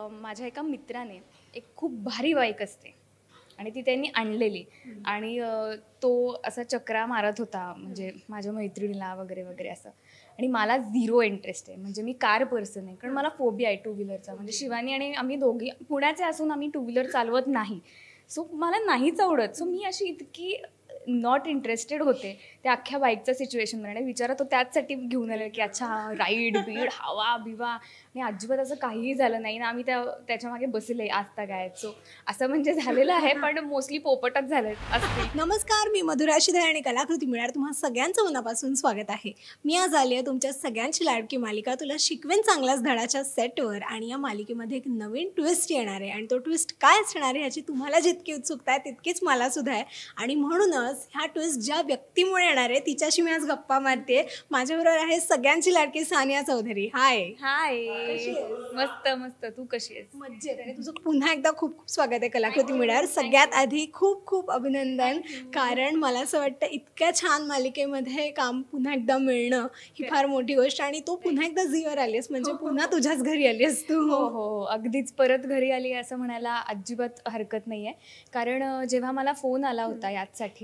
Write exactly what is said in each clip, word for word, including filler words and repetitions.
माझ्या एका मित्राने एक खूप भारी बाईक असते आणि ती त्यांनी आणलेली आणि तो असा चक्रा मारत होता म्हणजे माझ्या मैत्रिणीला वगैरे वगैरे असं. आणि मला झिरो इंटरेस्ट आहे, म्हणजे मी कार पर्सन आहे, कारण मला फोबिया आहे टू व्हीलरचा. म्हणजे शिवानी आणि आम्ही दोघी पुण्याचे असून आम्ही टू व्हीलर चालवत नाही, सो मला नाहीच आवडत. सो मी अशी इतकी नॉट इंटरेस्टेड होते त्या अख्ख्या बाईकचं सिच्युएशन आणि विचारत तो त्याचसाठी घेऊन आलं की अच्छा राईड बीड हवा बिवा, आणि अजिबात असं काहीही झालं नाही ना. आम्ही त्या त्याच्यामागे बसले आजता काय. सो असं म्हणजे झालेलं आहे, पण मोस्टली पोपटच झाले असते. नमस्कार, मी मधुरा शिधे आणि कलाकृती मिळणार तुम्हा सगळ्यांचं मनापासून स्वागत आहे. मी आज आली आहे तुमच्या सगळ्यांची लाडकी मालिका तुला शिकवेन चांगलाच धडाच्या सेटवर. आणि या मालिकेमध्ये एक नवीन ट्विस्ट येणार आहे आणि तो ट्विस्ट काय असणार आहे याची तुम्हाला जितकी उत्सुकता आहे तितकीच मला सुद्धा आहे. आणि म्हणूनच ह्या ट्विस्ट ज्या व्यक्तीमुळे येणार आहे तिच्याशी मी आज गप्पा मारते. माझ्याबरोबर आहे सगळ्यांची लाडकी सानिया चौधरी. हाय. हाय, मस्त मस्त. तू कशी आहेस? मजेत. आणि तुझं पुन्हा एकदा खूप खूप स्वागत आहे कलाकृती मिळणार. सगळ्यात आधी खूप खूप अभिनंदन, कारण मला असं वाटतं इतक्या छान मालिकेमध्ये काम पुन्हा एकदा मिळणं ही फार मोठी गोष्ट. आणि तो पुन्हा एकदा झीवर आलीस म्हणजे पुन्हा तुझ्याच घरी आलीस तू. हो हो, अगदीच परत घरी आली असं म्हणायला अजिबात हरकत नाही आहे. कारण जेव्हा मला फोन आला होता याचसाठी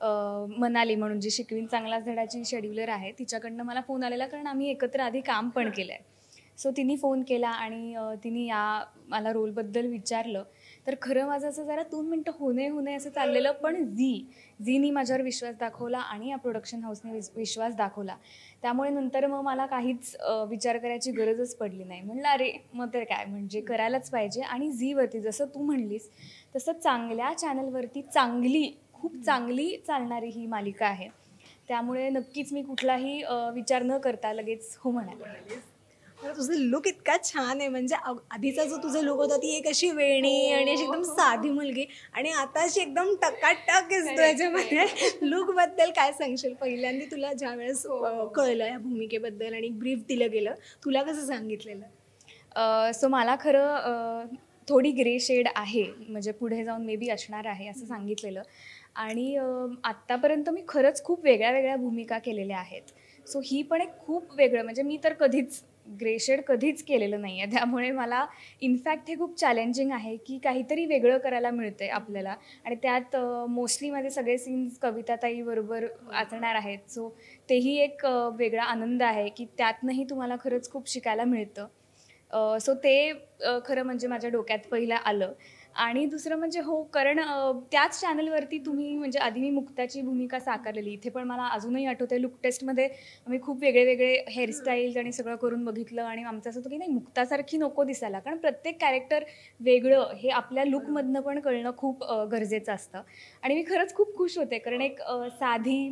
मनाली म्हणून जी शिकवीन चांगलाच धडाची शेड्युलर आहे तिच्याकडनं मला फोन आलेला, कारण आम्ही एकत्र आधी काम पण केलं आहे. सो तिने फोन केला आणि तिने या मला रोलबद्दल विचारलं. तर खरं माझं असं जरा दोन मिनटं होणे होणे असं चाललेलं, पण झी झीनी माझ्यावर विश्वास दाखवला आणि या प्रोडक्शन हाऊसने विस विश्वास दाखवला. त्यामुळे नंतर मग मला काहीच विचार करायची गरजच पडली नाही. म्हणलं अरे मग तर काय, म्हणजे करायलाच पाहिजे. आणि झीवरती जसं तू म्हणलीस तसं चांगल्या चॅनलवरती चांगली खूप चांगली चालणारी ही मालिका आहे. त्यामुळे नक्कीच मी कुठलाही विचार न करता लगेच हो म्हणाले. तुझं लुक इतका छान आहे, म्हणजे आधीचा जो तुझा लुक होता ती एक अशी वेणी आणि अशी एकदम साधी मुलगी, आणि आता अशी एकदम टकाटक दिसतो याच्यामध्ये. लुकबद्दल काय सांगशील? पहिल्यांदा तुला ज्या वेळेस कळलं या भूमिकेबद्दल आणि ब्रीफ दिलं गेलं, तुला कसं सांगितलेलं? सो मला खरं थोडी ग्रे शेड आहे, म्हणजे पुढे जाऊन मे बी असणार आहे असं सांगितलेलं. आणि आत्तापर्यंत मी खरंच खूप वेगळ्या वेगळ्या भूमिका केलेल्या आहेत. सो ही पण एक खूप वेगळं, म्हणजे मी तर कधीच ग्रे शेड कधीच केलेलं नाही आहे. त्यामुळे मला इनफॅक्ट हे खूप चॅलेंजिंग आहे की काहीतरी वेगळं करायला मिळतं आहे आपल्याला. आणि त्यात मोस्टली माझे सगळे सीन्स कविताताईबरोबर असणार आहेत. सो तेही एक वेगळा आनंद आहे की त्यातनंही तुम्हाला खरंच खूप शिकायला मिळतं. सो ते खरं म्हणजे माझ्या डोक्यात पहिलं आलं. आणि दुसरं म्हणजे हो, कारण त्याच चॅनलवरती तुम्ही म्हणजे आधी मी मुक्ताची भूमिका साकारलेली. इथे पण मला अजूनही आठवते लुक टेस्टमध्ये आम्ही खूप वेगळे वेगळे हेअरस्टाईल्स आणि सगळं करून बघितलं. आणि आमचं असं होतं की नाही, मुक्तासारखी नको दिसायला, कारण प्रत्येक कॅरेक्टर वेगळं हे आपल्या लुकमधनं पण कळणं खूप गरजेचं असतं. आणि मी खरंच खूप खुश होते, कारण एक साधी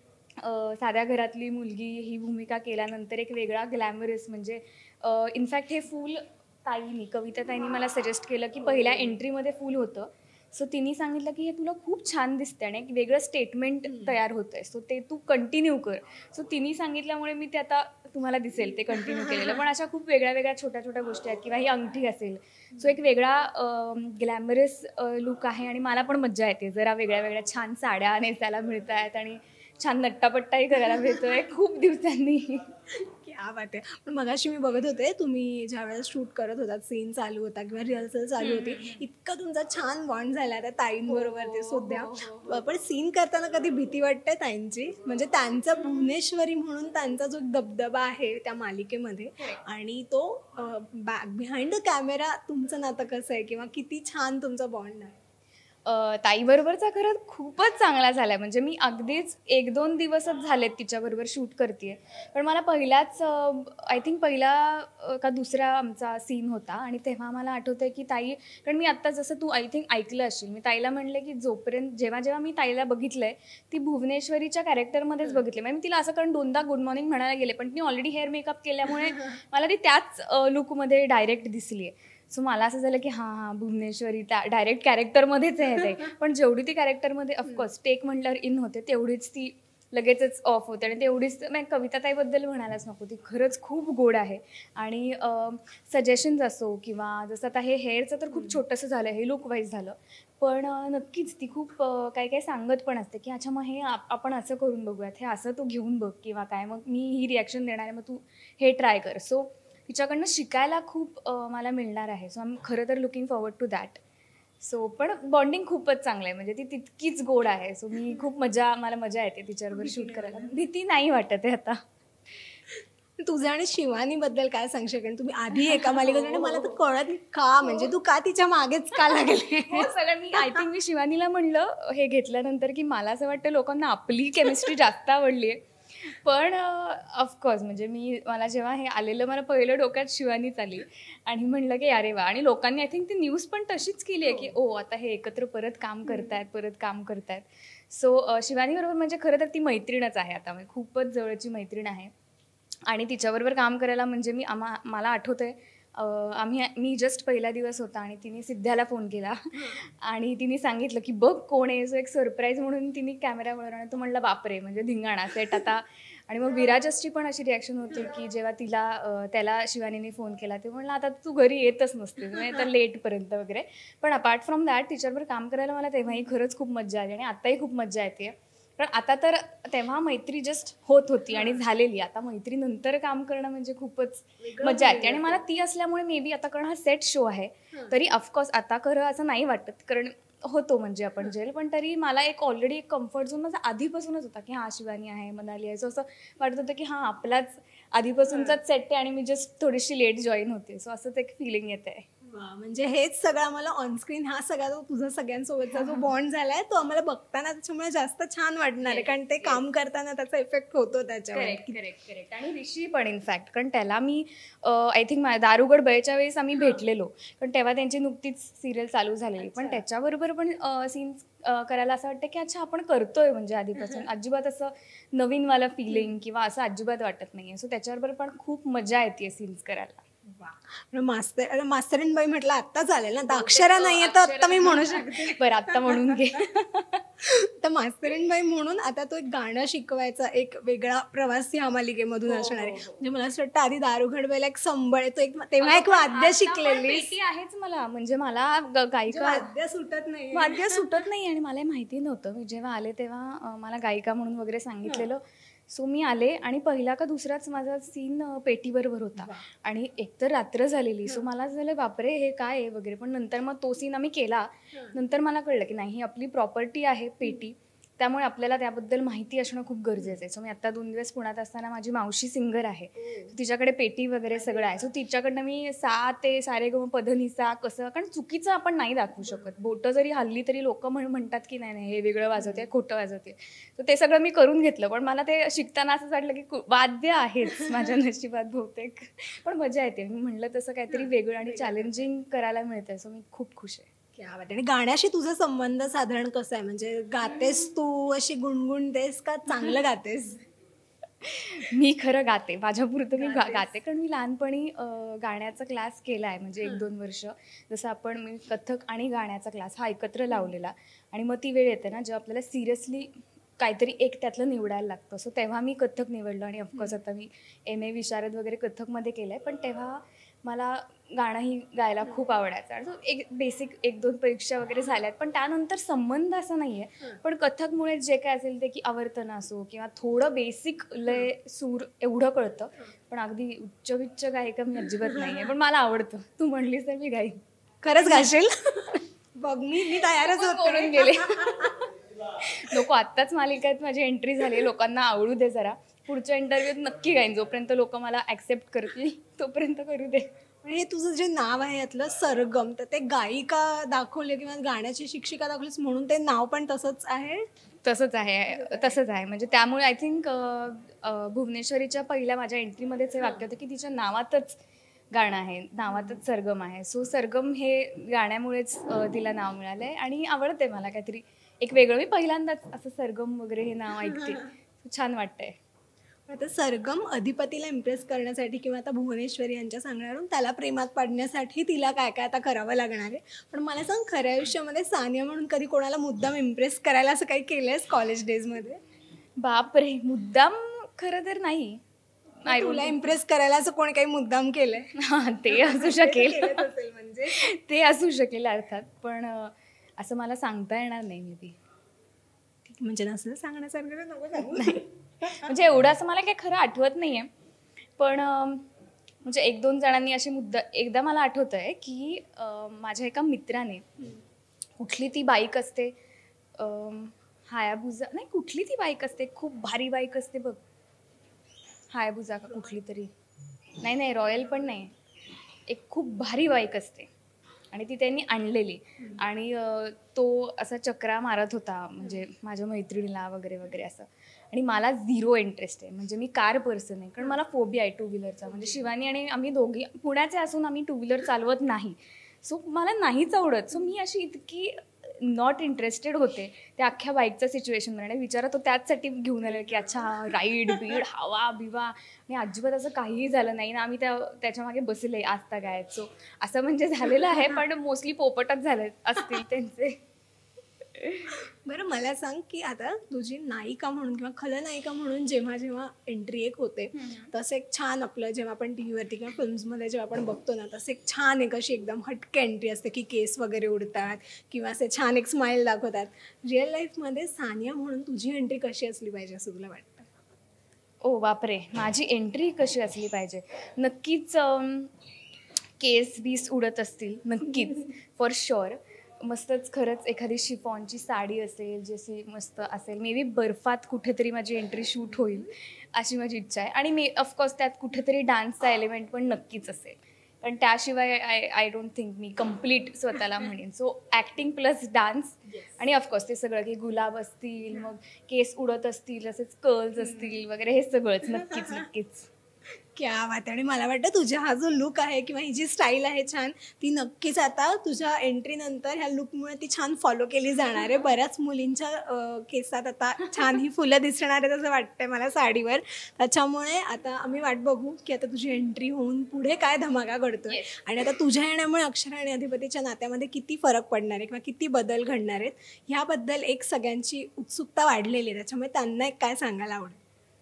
साध्या घरातली मुलगी ही भूमिका केल्यानंतर एक वेगळा ग्लॅमरस, म्हणजे इनफॅक्ट हे फूल ताईनी कविता ताईनी मला सजेस्ट केलं की पहिल्या एंट्रीमध्ये फूल होतं. सो तिने सांगितलं की हे तुला खूप छान दिसते आणि एक वेगळं स्टेटमेंट तयार होतं आहे, सो ते तू कंटिन्यू कर. सो तिने सांगितल्यामुळे मी ते आता तुम्हाला दिसेल ते कंटिन्यू केलेलं. पण अशा खूप वेगळ्या वेगळ्या छोट्या छोट्या गोष्टी आहेत, किंवा ही अंगठी असेल. सो एक वेगळा ग्लॅमरस लुक आहे आणि मला पण मज्जा येते. जरा वेगळ्या वेगळ्या छान साड्या नेसायला मिळत आहेत आणि छान नट्टापट्टाही करायला मिळतोय खूप दिवसांनी. क्या बात आहे. पण मगाशी मी बघत होते तुम्ही ज्या वेळेस शूट करत होतात, सीन चालू होता किंवा रिहर्सल चालू होती, इतकं तुमचा छान बॉन्ड झाला त्या ताईंबरोबर ते सुद्धा. पण सीन करताना कधी भीती वाटते ताईंची? म्हणजे त्यांचा भुवनेश्वरी म्हणून त्यांचा जो दबदबा आहे त्या मालिकेमध्ये, आणि तो बॅक बिहाइंड द कॅमेरा तुमचं नातं कसं आहे, किंवा किती छान तुमचा बॉन्ड आहे? ताईबरोबरचा खरंच खूपच चांगला झाला आहे. म्हणजे मी अगदीच एक दोन दिवसच झालेत तिच्याबरोबर शूट करते आहे. पण मला पहिलाच आय थिंक पहिला का दुसरा आमचा सीन होता, आणि तेव्हा मला आठवतं आहे की ताई, कारण मी आत्ता जसं तू आय थिंक ऐकलं असेल, मी ताईला म्हणले की जोपर्यंत जेव्हा जेव्हा मी ताईला बघितलं आहे ती भुवनेश्वरीच्या कॅरेक्टरमध्येच बघितले. म्हणजे मी तिला असं कारण दोनदा गुड मॉर्निंग म्हणायला गेले, पण ती ऑलरेडी हेअर मेकअप केल्यामुळे मला ती त्याच लुकमध्ये डायरेक्ट दिसली आहे. सो मला असं झालं की हां हां भुवनेश्वरी त्या डायरेक्ट कॅरेक्टरमध्येच आहे ते. पण जेवढी ती कॅरेक्टरमध्ये ऑफकोर्स टेक म्हटल्यावर इन होते, तेवढीच ती लगेचच ऑफ होते. आणि तेवढीच नाही, कविताताईबद्दल म्हणायलाच नको, ती खरंच खूप गोड आहे. आणि सजेशन्स असो किंवा जसं आता हे हेअरचं तर खूप छोटंसं झालं, हे लुक वाईज झालं, पण नक्कीच ती खूप काही काही सांगत पण असते की अच्छा मग हे आपण असं करून बघूयात, हे असं तू घेऊन बघ किंवा काय, मग मी ही रिॲक्शन देणार आहे, मग तू हे ट्राय कर. सो तिच्याकडनं शिकायला खूप अ, मला मिळणार आहे. सो आय एम खरं तर looking forward to that. So पण बॉन्डिंग खूपच चांगलं आहे, म्हणजे ती तितकीच गोड आहे. सो मी खूप मजा मला मजा येते तिच्याबरोबर शूट करायला. भीती नाही वाटत आहे आता. तुझं आणि शिवानीबद्दल काय सांगशील? कारण तुम्ही आधी एका मालिकेत आणि मला तर कळत नाही का, म्हणजे तू का तिच्या मागेच का लागले? हो, सगळं मी आय थिंक मी शिवानीला म्हणलं हे घेतल्यानंतर की मला असं वाटतं लोकांना आपली केमिस्ट्री जास्त आवडली आहे. पण ऑफकोर्स म्हणजे मी मला जेव्हा हे आलेलं मला पहिलं डोक्यात शिवानीच आली आणि म्हणलं की अरे वा. आणि लोकांनी आय थिंक ती न्यूज पण तशीच केली आहे की ओ आता हे एकत्र परत काम करतायत परत काम करतायत. सो शिवानीबरोबर म्हणजे खरं तर ती मैत्रीणच आहे आता, म्हणजे खूपच जवळची मैत्रीण आहे. आणि तिच्याबरोबर काम करायला म्हणजे मी आम्हा मला आठवतं आहे आम्ही मी जस्ट पहिला दिवस होता आणि तिने सिद्ध्याला फोन केला आणि तिने सांगितलं की बघ कोण आहे. सो एक सरप्राईज म्हणून तिने कॅमेरावर आणि तो म्हणला बापरे म्हणजे धिंगाणा सेट आता. आणि मग विराजसची पण अशी रिॲक्शन होती की जेव्हा तिला त्याला शिवानीने फोन केला ते म्हणलं आता तू घरी येतच नसते म्हणजे तर लेटपर्यंत वगैरे. पण अपार्ट फ्रॉम दॅट तिच्याबरोबर काम करायला मला तेव्हाही खरंच खूप मज्जा आली आणि आत्ताही खूप मज्जा येते. कारण आता तर तेव्हा मैत्री जस्ट होत होती आणि झालेली. आता मैत्री नंतर काम करणं म्हणजे खूपच मजा येते. आणि मला ती असल्यामुळे मे बी आता कारण हा सेट शो आहे तरी ऑफकोर्स आता खरं असं नाही वाटत कारण होतो म्हणजे आपण जेल. पण तरी मला एक ऑलरेडी एक कम्फर्ट झोन माझा आधीपासूनच होता की हा शिवानी आहे मनाली आहे. सो असं वाटत होतं की हां आपलाच आधीपासूनचाच सेट आहे आणि मी जस्ट थोडीशी लेट जॉईन होते. सो असंच एक फिलिंग येत आहे. म्हणजे हेच सगळं आम्हाला ऑनस्क्रीन हा सगळा जो तुझा सगळ्यांसोबतचा जो बॉन्ड झालाय तो आम्हाला बघताना त्याच्यामुळे जास्त छान वाटणार आहे कारण ते काम करताना त्याचा इफेक्ट होतो त्याच्यावर. Correct correct. आणि ऋषी पण इनफॅक्ट कारण त्याला मी आय थिंक दारुगड बळच्या वेळेस आम्ही भेटलेलो कारण तेव्हा त्यांची नुकतीच सिरियल चालू झालेली. पण त्याच्याबरोबर पण सीन्स करायला असं वाटतं की अच्छा आपण करतोय म्हणजे आधीपासून अजिबात असं नवीनवाला फिलिंग किंवा असं अजिबात वाटत नाहीये. सो त्याच्याबरोबर पण खूप मजा येते सीन्स करायला. मास्तर मास्तरीन बाई म्हटलं आत्ता चालेल ना, तर अक्षरा नाहीये तर आत्ता मी म्हणू शकते. बरं आत्ता म्हणून घे. तर मास्तरीन बाई म्हणून आता तो एक गाणं शिकवायचा एक वेगळा प्रवास ह्या मालिकेमधून असणार आहे. म्हणजे मला असं वाटतं आधी दारुगड बाईला एक संबळ तो एक तेव्हा एक वाद्य शिकलेली आहेच मला म्हणजे मला गायिका वाद्य सुटत नाही वाद्य सुटत नाही आणि मला माहिती नव्हतं. मी जेव्हा आले तेव्हा मला गायिका म्हणून वगैरे सांगितलेलं. सो मी आले आणि पहिला का दुसराच माझा सीन पेटीबरोबर होता आणि एकतर रात्र झालेली. सो मला झालं बापरे हे काय आहे वगैरे. पण नंतर मग तो सीन आम्ही केला. नंतर मला कळलं की नाही ही आपली प्रॉपर्टी आहे पेटी, त्यामुळे आपल्याला त्याबद्दल माहिती असणं खूप गरजेचं आहे. सो मी आत्ता दोन दिवस पुण्यात असताना माझी मावशी सिंगर आहे तिच्याकडे पेटी वगैरे सगळं आहे. सो तिच्याकडनं मी सा ते सारे ग पधनिसा कसं कारण चुकीचं आपण नाही दाखवू शकत. बोटं जरी हल्ली तरी लोक म्हण म्हणतात की नाही नाही हे वेगळं वाजवते खोटं वाजवते. तर ते सगळं मी करून घेतलं. पण मला ते शिकताना असंच वाटलं की वाद्य आहेच माझ्या नशिबात बहुतेक. पण मजा येते. मी म्हणलं तसं काहीतरी वेगळं आणि चॅलेंजिंग करायला मिळतंय. सो मी खूप खुश आहे. क्या बात आहे. आणि गाण्याशी तुझा संबंध साधारण कसा आहे? म्हणजे गातेस तू अशी गुणगुणतेस का चांगलं गातेस? मी खरं गाते माझ्यापुरतं मी गा गाते कारण मी लहानपणी गाण्याचा क्लास केला आहे म्हणजे एक दोन वर्ष. जसं आपण मी कथक आणि गाण्याचा क्लास हा एकत्र लावलेला. आणि मग ती वेळ येते ना जेव्हा आपल्याला सिरियसली काहीतरी एक त्यातलं निवडायला लागतं. सो तेव्हा मी कथक निवडलं आणि ऑफकोर्स आता मी एम ए विशारद वगैरे कथकमध्ये केलं आहे. पण तेव्हा मला गाणंही गायला खूप आवडायचं आणि एक बेसिक एक दोन परीक्षा वगैरे झाल्यात. पण त्यानंतर संबंध असा नाही आहे. पण कथकमुळे जे काय असेल ते की आवर्तन असो किंवा थोडं बेसिक लय सूर एवढं कळतं. पण अगदी उच्च विच्च गायिका मी अजिबात नाही आहे. पण मला आवडतं. तू म्हणलीस तर मी गाईन. खरंच गाशील? बघ मी मी तयारच करून गेले. नको आत्ताच मालिकेत माझी एंट्री झाली. लोकांना आवडू दे जरा. पुढच्या इंटरव्ह्यूत नक्की गाईन. जोपर्यंत लोक मला ॲक्सेप्ट करतील तोपर्यंत करू दे. हे तुझं जे नाव आहे यातलं सरगम, तर ते गायिका दाखवले किंवा गाण्याची शिक्षिका दाखवलीस म्हणून ते नाव पण तसंच आहे? तसंच आहे तसंच आहे म्हणजे त्यामुळे आय थिंक भुवनेश्वरीच्या पहिल्या माझ्या एंट्रीमध्येच हे वाक्य होतं की तिच्या नावातच गाणं आहे, नावातच सरगम आहे. सो सरगम हे गाण्यामुळेच तिला नाव मिळालं आहे आणि आवडते मला काहीतरी एक वेगळं. मी पहिल्यांदाच असं सरगम वगैरे हे नाव ऐकते. छान वाटतंय. आता सरगम अधिपतीला इम्प्रेस करण्यासाठी किंवा आता भुवनेश्वरी यांच्या सांगण्यावरून त्याला प्रेमात पाडण्यासाठी तिला काय काय आता करावं लागणार आहे. पण मला सांग खऱ्या आयुष्यामध्ये सानिया म्हणून कधी कोणाला मुद्दाम इम्प्रेस करायला असं काही केलंयस कॉलेज डेजमध्ये? बापरे मुद्दाम खरं तर नाही. तुला इम्प्रेस करायला असं कोणी काही मुद्दाम केलंय? हां ते असू शकेल म्हणजे ते असू शकेल अर्थात. पण असं मला सांगता येणार नाही मी ती. म्हणजे नसलं सांगण्यासारखं नको सांगू. नाही म्हणजे एवढं असं मला काही खरं आठवत नाही आहे. पण म्हणजे एक दोन जणांनी अशी मुद्दा एकदा मला आठवतं आहे की अं, माझ्या एका मित्राने कुठली ती बाईक असते अं, हायाबुजा नाही कुठली ती बाईक असते खूप भारी बाईक असते बघ हायाबुजा का कुठली तरी नाही नाही रॉयल पण नाही एक खूप भारी बाईक असते आणि ती त्यांनी आणलेली आणि अं, तो असा चक्रा मारत होता म्हणजे माझ्या मैत्रिणीला वगैरे वगैरे असं आणि मला झिरो इंटरेस्ट आहे म्हणजे मी कार पर्सन आहे कारण मला फोबिया आहे टू व्हीलरचा म्हणजे शिवानी आणि आम्ही दोघी पुण्याचे असून आम्ही टू व्हीलर चालवत नाही सो मला नाहीच आवडत सो मी अशी इतकी नॉट इंटरेस्टेड होते त्या अख्ख्या बाईकचं सिच्युएशनवर आणि विचारत तो त्याचसाठी घेऊन आलं की अच्छा राईड बीड हवा बिवा आणि अजिबात असं काहीही झालं नाही ना आम्ही त्या त्याच्यामागे बसले आजता काय सो असं म्हणजे झालेलं आहे पण मोस्टली पोपटच झाले असतील त्यांचे. बरं मला सांग की आता तुझी नायिका म्हणून किंवा खलनायिका म्हणून जेव्हा जेव्हा एंट्री एक होते तसं एक छान आपलं जेव्हा आपण टी व्हीवरती किंवा फिल्म्समध्ये जेव्हा आपण बघतो ना तसं एक छान एक अशी एकदम हटके एंट्री असते की केस वगैरे उडतात किंवा असे छान एक स्माईल दाखवतात. रिअल लाईफमध्ये सानिया म्हणून तुझी एंट्री कशी असली पाहिजे असं तुला वाटतं? ओ बापरे माझी एंट्री कशी असली पाहिजे नक्कीच अम, केस बीस उडत असतील नक्कीच फॉर शुअर मस्तच खरंच एखादी शिफॉनची साडी असेल जशी मस्त असेल मे बी बर्फात कुठेतरी माझी एंट्री शूट होईल अशी माझी इच्छा आहे आणि मे ऑफकोर्स त्यात कुठेतरी डान्सचा एलिमेंट पण नक्कीच असेल पण त्याशिवाय आय आय डोंट थिंक मी कम्प्लीट स्वतःला म्हणेन सो ॲक्टिंग प्लस डान्स आणि ऑफकोर्स ते सगळं की गुलाब असतील मग केस उडत असतील असेच कर्ल्स असतील वगैरे हे सगळंच नक्कीच नक्कीच. क्या बात आहे. आणि मला वाटतं तुझा हा जो लुक आहे किंवा ही जी स्टाईल आहे छान ती नक्कीच आता तुझ्या एंट्रीनंतर ह्या लुकमुळे ती छान फॉलो केली जाणार आहे. बऱ्याच मुलींच्या अं, केसात आता छान ही फुलं दिसणार आहेत असं वाटतंय मला साडीवर. त्याच्यामुळे आता आम्ही वाट बघू की आता तुझी एंट्री होऊन पुढे काय धमाका घडतोय आणि आता तुझ्या येण्यामुळे अक्षरा आणि अधिपतीच्या नात्यामध्ये किती फरक पडणार आहे किंवा किती बदल घडणार आहेत ह्याबद्दल एक सगळ्यांची उत्सुकता वाढलेली आहे. त्याच्यामुळे त्यांना एक काय सांगायला आवडेल?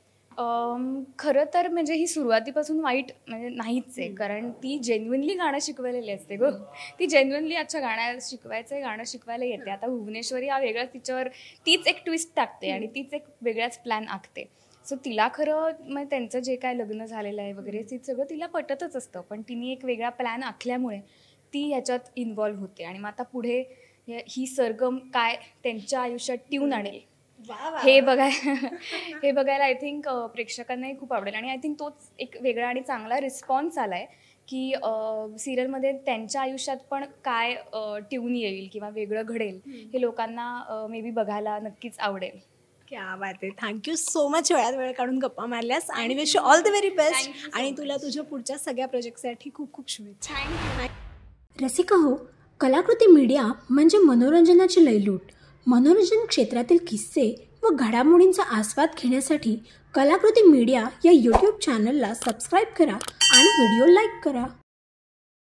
अम, खरं तर म्हणजे ही सुरुवातीपासून वाईट म्हणजे नाहीच आहे कारण ती जेन्युनली गाणं शिकवलेली असते गो ती जेन्युनली अच्छा गाणं शिकवायचं आहे गाणं शिकवायला येते. आता भुवनेश्वरी हा वेगळाच तिच्यावर तीच एक ट्विस्ट टाकते आणि तीच एक वेगळाच प्लॅन आखते सो तिला खरं मग त्यांचं जे काय लग्न झालेलं आहे वगैरे ती सगळं तिला पटतच असतं पण तिने एक वेगळा प्लॅन आखल्यामुळे ती ह्याच्यात इन्व्हॉल्व्ह होते आणि मग आता पुढे हे- ही सरगम काय त्यांच्या आयुष्यात ट्यून आणेल हे बघाय हे बघायला आय थिंक प्रेक्षकांनाही खूप आवडेल आणि आय थिंक तोच एक वेगळा आणि चांगला रिस्पॉन्स आला आहे की सिरियलमध्ये त्यांच्या आयुष्यात पण काय ट्यून येईल किंवा वेगळं घडेल हे लोकांना मे बी बघायला नक्कीच आवडेल. क्या बात आहे. थँक्यू सो मच वेळात वेळ काढून गप्पा मारल्यास आणि wish you all the very best आणि तुला तुझ्या पुढच्या सगळ्या प्रोजेक्टसाठी खूप खूप शुभेच्छा. रसिका हो, कलाकृती मीडिया म्हणजे मनोरंजनाची लयलूट. मनोरंजन क्षेत्रातील किस्से व घडामोडींचा आस्वाद घेण्यासाठी कलाकृती मीडिया या यूट्यूब चॅनलला सबस्क्राईब करा आणि व्हिडिओ लाईक करा.